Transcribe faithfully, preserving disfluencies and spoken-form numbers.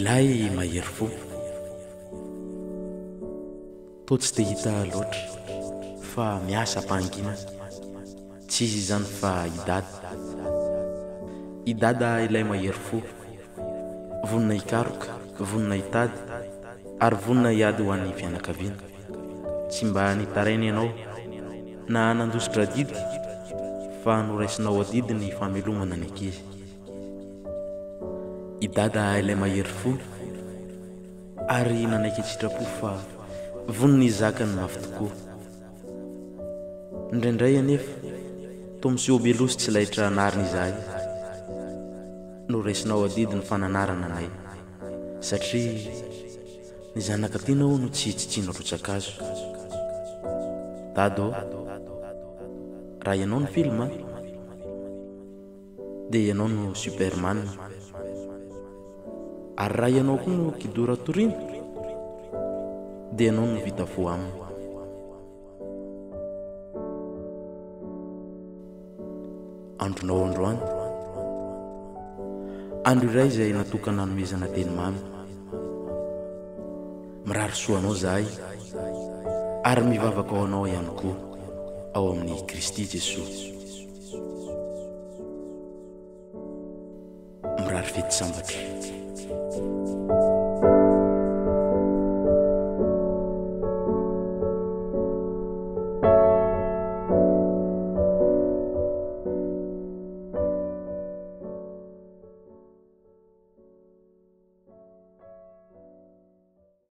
Ilay mahery fo. To tsy dia hita loatra fa miasa pangina. Tsy izy zany fa idada. Idada ilay mahery fo. Vonina ikaroka, vonina itady, ary vonina iady ho an'ny fianakaviana. Tsy mba nitarainy ianao na nandositra didy fa noraisinao adidy ny famelomana ny ankizy. Idada ilay mahery fo ary nanaiky sitrapo fa voniny zakany mafy tokoa. Indraindray anefa toa miseho belosy tsy lahitra nariny izahay no raisinao adidy ny fananarana anay satria ny zanaka tianao no tsy hitsitsino rotsakazo. Dado, raha ianao ny film dia ianao no Superman, ary raha ianao koa no Kidora Torino dia ianao no vita fo aminy. Andronao androany, andro iray izay natokana hanomezana teny mamy. Mirary soanao zahay ary mivavaka ao anao ihany koa ao amin'ny Kristy Jesosy. Mirary fety sambatra.